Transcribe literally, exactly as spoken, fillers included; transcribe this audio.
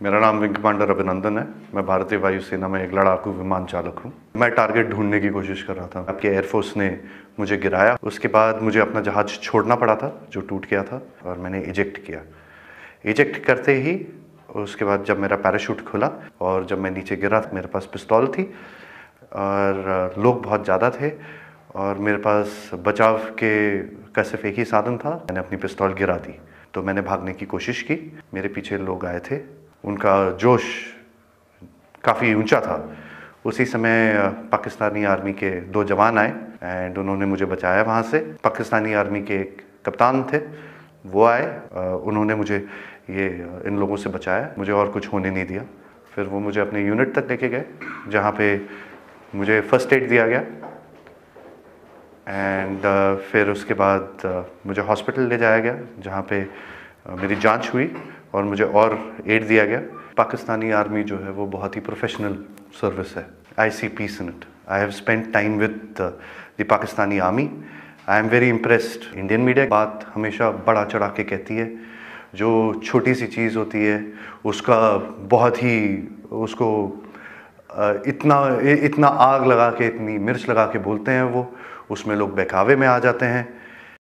मेरा नाम wing commander अभिनंदन है। मैं भारतीय वायुसेना में एक लड़ाकू विमान चालक हूँ। मैं टारगेट ढूंढने की कोशिश कर रहा था। आपके एयरफोर्स ने मुझे गिराया। उसके बाद मुझे अपना जहाज छोड़ना पड़ा था जो टूट गया था, और मैंने इजेक्ट किया। इजेक्ट करते ही उसके बाद जब मेरा पैराशूट खुला और जब मैं नीचे गिरा, मेरे पास पिस्तौल थी और लोग बहुत ज़्यादा थे और मेरे पास बचाव के का सिर्फ एक ही साधन था। मैंने अपनी पिस्तौल गिरा दी तो मैंने भागने की कोशिश की। मेरे पीछे लोग आए थे, उनका जोश काफ़ी ऊंचा था। उसी समय पाकिस्तानी आर्मी के दो जवान आए एंड उन्होंने मुझे बचाया वहाँ से। पाकिस्तानी आर्मी के एक कप्तान थे, वो आए, उन्होंने मुझे ये इन लोगों से बचाया, मुझे और कुछ होने नहीं दिया। फिर वो मुझे अपने यूनिट तक लेके गए जहाँ पे मुझे फर्स्ट एड दिया गया एंड uh, फिर उसके बाद uh, मुझे हॉस्पिटल ले जाया गया जहाँ पे uh, मेरी जांच हुई और मुझे और एड दिया गया। पाकिस्तानी आर्मी जो है वो बहुत ही प्रोफेशनल सर्विस है। I see peace in it. I have spent time with the Pakistani army. I am very impressed. Indian media बात हमेशा बढ़ा चढ़ा के कहती है, जो छोटी सी चीज़ होती है उसका बहुत ही उसको इतना इतना आग लगा के, इतनी मिर्च लगा के बोलते हैं वो, उसमें लोग बहकावे में आ जाते हैं।